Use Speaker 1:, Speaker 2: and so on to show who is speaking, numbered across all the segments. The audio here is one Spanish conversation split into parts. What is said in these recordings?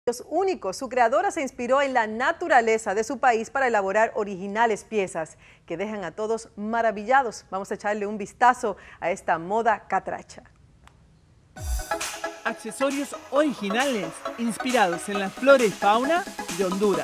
Speaker 1: Únicos. Su creadora se inspiró en la naturaleza de su país para elaborar originales piezas que dejan a todos maravillados. Vamos a echarle un vistazo a esta moda catracha.
Speaker 2: Accesorios originales inspirados en la flora y fauna de Honduras.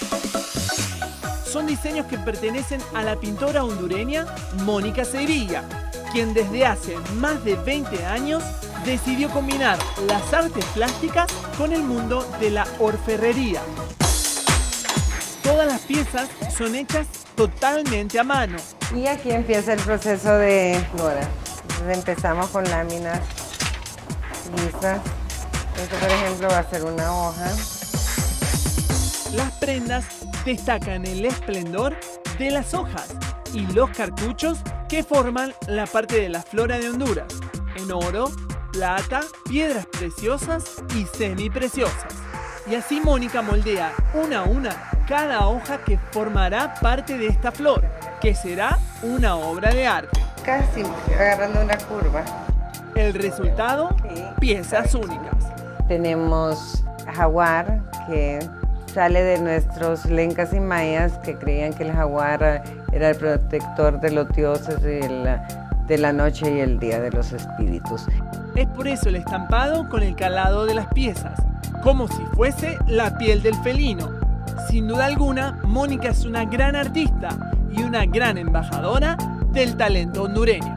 Speaker 2: Son diseños que pertenecen a la pintora hondureña Mónica Sevilla, quien desde hace más de 20 años decidió combinar las artes plásticas con el mundo de la orfebrería. Todas las piezas son hechas totalmente a mano.
Speaker 3: Y aquí empieza el proceso de boda. Entonces empezamos con láminas lisas. Esto, por ejemplo, va a ser una hoja.
Speaker 2: Las prendas destacan el esplendor de las hojas y los cartuchos que forman la parte de la flora de Honduras, en oro, plata, piedras preciosas y semipreciosas. Y así Mónica moldea una a una cada hoja que formará parte de esta flor, que será una obra de arte.
Speaker 3: Casi agarrando una curva.
Speaker 2: El resultado, piezas únicas.
Speaker 3: Tenemos jaguar, que sale de nuestros lencas y mayas, que creían que el jaguar era el protector de los dioses de la noche y el día de los espíritus.
Speaker 2: Es por eso el estampado con el calado de las piezas, como si fuese la piel del felino. Sin duda alguna, Mónica es una gran artista y una gran embajadora del talento hondureño.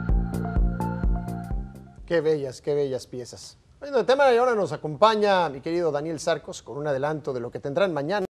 Speaker 4: Qué bellas piezas. Bueno, el tema de ahora nos acompaña mi querido Daniel Sarcos con un adelanto de lo que tendrán mañana.